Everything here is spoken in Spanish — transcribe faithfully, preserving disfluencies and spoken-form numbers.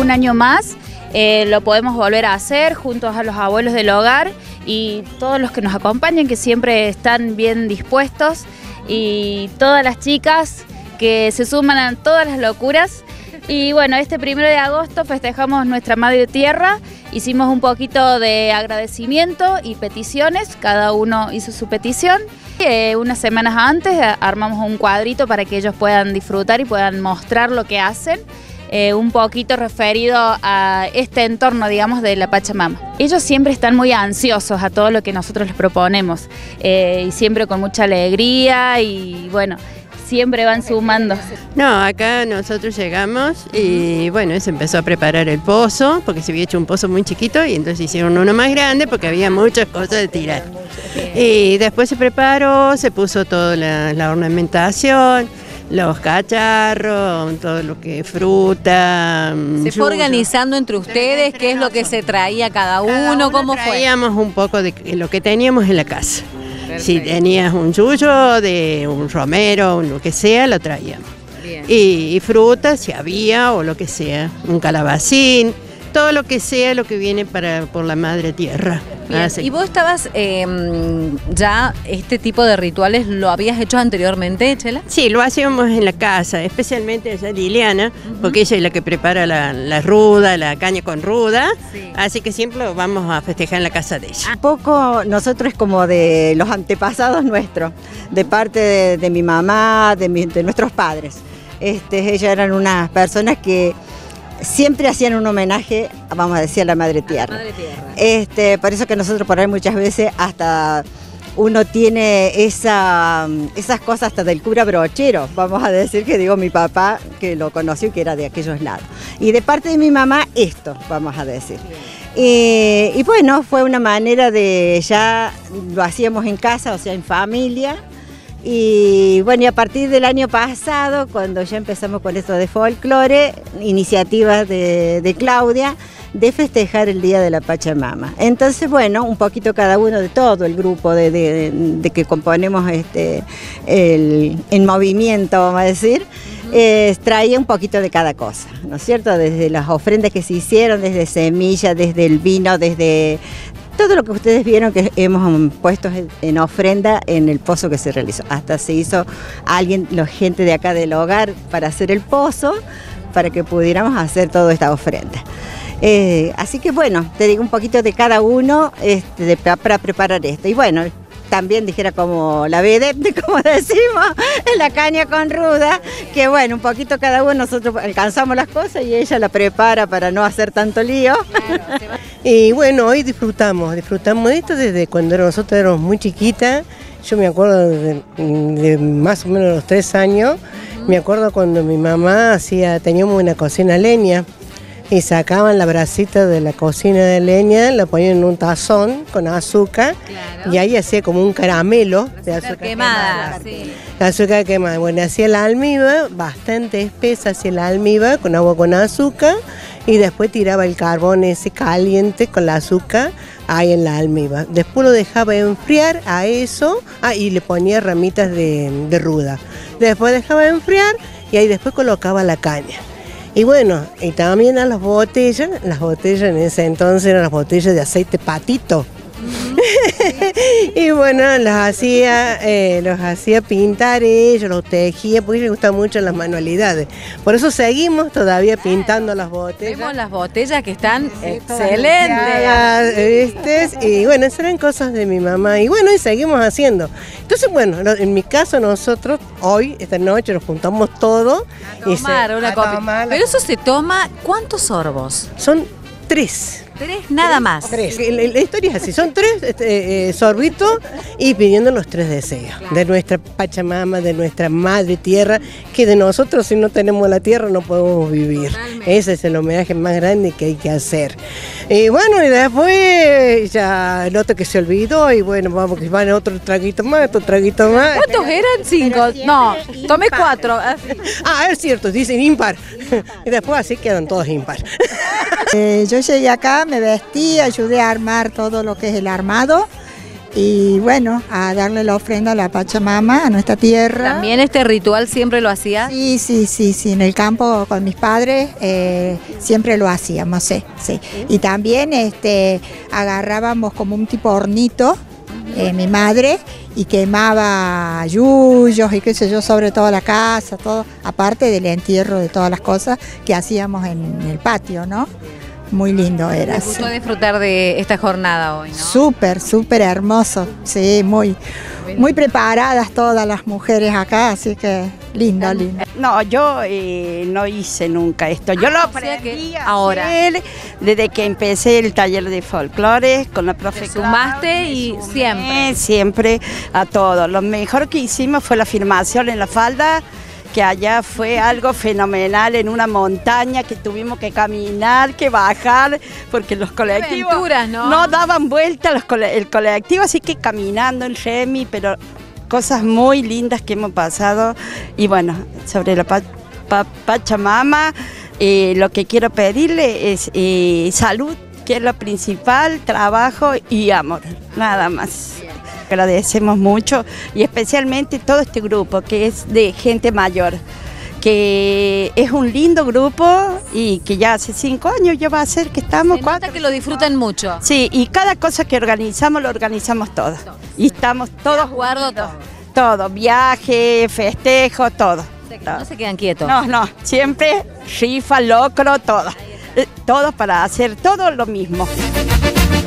un año más eh, lo podemos volver a hacer juntos a los abuelos del hogar y todos los que nos acompañan, que siempre están bien dispuestos, y todas las chicas que se suman a todas las locuras. Y bueno, este primero de agosto festejamos nuestra Madre Tierra, hicimos un poquito de agradecimiento y peticiones, cada uno hizo su petición. Eh, unas semanas antes armamos un cuadrito para que ellos puedan disfrutar y puedan mostrar lo que hacen, eh, un poquito referido a este entorno, digamos, de la Pachamama. Ellos siempre están muy ansiosos a todo lo que nosotros les proponemos, eh, y siempre con mucha alegría y bueno, siempre van sumando. No, acá nosotros llegamos y bueno, se empezó a preparar el pozo, porque se había hecho un pozo muy chiquito y entonces hicieron uno más grande porque había muchas cosas de tirar. Y después se preparó, se puso toda la, la ornamentación, los cacharros, todo lo que fruta. ¿Se fue organizando entre ustedes qué es lo que se traía cada uno? ¿Cómo fue? Traíamos un poco de lo que teníamos en la casa. Perfecto. Si tenías un yuyo, de un romero, o lo que sea, lo traíamos. Y, y frutas, si había, o lo que sea, un calabacín, todo lo que sea lo que viene para por la Madre Tierra. ¿Y vos estabas eh, ya, este tipo de rituales, lo habías hecho anteriormente, Chela? Sí, lo hacíamos en la casa, especialmente ella Liliana, uh-huh. porque ella es la que prepara la, la ruda, la caña con ruda, sí. Así que siempre lo vamos a festejar en la casa de ella. Un poco nosotros como de los antepasados nuestros, de parte de, de mi mamá, de, mi, de nuestros padres. Este, ellas eran unas personas que siempre hacían un homenaje, vamos a decir, a la Madre Tierra. La Madre Tierra. Este, por eso que nosotros por ahí muchas veces hasta uno tiene esa, esas cosas hasta del cura brochero, vamos a decir, que digo mi papá, que lo conoció y que era de aquellos lados. Y de parte de mi mamá, esto, vamos a decir. Y, y bueno, fue una manera de, ya lo hacíamos en casa, o sea, en familia. Y bueno, y a partir del año pasado, cuando ya empezamos con esto de folclore, iniciativas de, de Claudia, de festejar el Día de la Pachamama. Entonces, bueno, un poquito cada uno de todo el grupo de, de, de que componemos este, el, el movimiento, vamos a decir, eh, traía un poquito de cada cosa, ¿no es cierto? Desde las ofrendas que se hicieron, desde semillas, desde el vino, desde todo lo que ustedes vieron que hemos puesto en ofrenda en el pozo que se realizó. Hasta se hizo alguien, la gente de acá del hogar, para hacer el pozo, para que pudiéramos hacer toda esta ofrenda. Eh, así que bueno, te digo un poquito de cada uno este, de, para preparar esto. Y bueno, también dijera como la vedette, como decimos, en la caña con ruda, que bueno, un poquito cada uno, nosotros alcanzamos las cosas y ella la prepara para no hacer tanto lío. Claro, y bueno, hoy disfrutamos, disfrutamos de esto desde cuando nosotros éramos muy chiquitas. Yo me acuerdo de, de más o menos los tres años, me acuerdo cuando mi mamá hacía, teníamos una cocina a leña, y sacaban la brasita de la cocina de leña, la ponían en un tazón con azúcar, claro. Y ahí hacía como un caramelo de azúcar quemada. quemada sí. Azúcar quemada. Bueno, hacía la almíbar, bastante espesa, hacía la almíbar con agua con azúcar y después tiraba el carbón ese caliente con la azúcar ahí en la almíbar. Después lo dejaba enfriar a eso, ah, y le ponía ramitas de, de ruda. Después dejaba enfriar y ahí después colocaba la caña. Y bueno, y también a las botellas, las botellas en ese entonces eran las botellas de aceite patito. Uh-huh. Sí. Y bueno, las hacía, eh, los hacía pintar ellos, los tejía, porque les gustan mucho las manualidades. Por eso seguimos todavía pintando las botellas. Vemos las botellas que están sí, excelentes. ¿Viste? Y bueno, esas eran cosas de mi mamá. Y bueno, y seguimos haciendo. Entonces, bueno, en mi caso nosotros hoy, esta noche, nos juntamos todos. A tomar y se, una copa. Pero eso se toma, ¿cuántos sorbos? Son tres. Tres nada más. Tres. La, la historia es así, son tres este, eh, sorbitos y pidiendo los tres deseos. Claro. De nuestra Pachamama, de nuestra Madre Tierra, que de nosotros si no tenemos la tierra no podemos vivir. Totalmente. Ese es el homenaje más grande que hay que hacer. Y bueno, y después ya el otro que se olvidó y bueno, vamos que van otro traguito más, otro traguito más. ¿Cuántos eran? Cinco. No, tomé cuatro. Ah, es cierto, dicen impar. impar. Y después así quedan todos impar. Eh, yo llegué acá, me vestí, ayudé a armar todo lo que es el armado y bueno, a darle la ofrenda a la Pachamama, a nuestra tierra. ¿También este ritual siempre lo hacías? Sí, sí, sí, sí, en el campo con mis padres eh, siempre lo hacíamos, sí, sí. Y también este, agarrábamos como un tipo hornito, eh, mi madre, y quemaba yuyos y qué sé yo sobre toda la casa, todo, aparte del entierro de todas las cosas que hacíamos en el patio, ¿no? Muy lindo era. ¿Te gustó disfrutar de esta jornada hoy, no? Súper, súper hermoso, sí, muy, muy preparadas todas las mujeres acá, así que lindo, lindo. No, yo eh, no hice nunca esto, yo lo aprendí a ahora. hacer desde que empecé el taller de folclore con la profe Te sumaste Claudia, y sumé siempre. Siempre a todo. Lo mejor que hicimos fue la filmación en la falda, que allá fue algo fenomenal en una montaña que tuvimos que caminar, que bajar, porque los colectivos aventuras, ¿no? no daban vuelta los cole- el colectivo, así que caminando en Remi, pero cosas muy lindas que hemos pasado. Y bueno, sobre la pa- pa- Pachamama, eh, lo que quiero pedirle es eh, salud, que es lo principal, trabajo y amor, nada más. Agradecemos mucho y especialmente todo este grupo que es de gente mayor, que es un lindo grupo y que ya hace cinco años ya va a ser que estamos Se nota cuatro. que lo disfrutan mucho. Sí, y cada cosa que organizamos lo organizamos todo. Y estamos todos Guardo unidos. todo. Todo, viaje, festejo, todo. No se quedan quietos. No, no, siempre rifa, locro, todo. Eh, Todos para hacer todo lo mismo.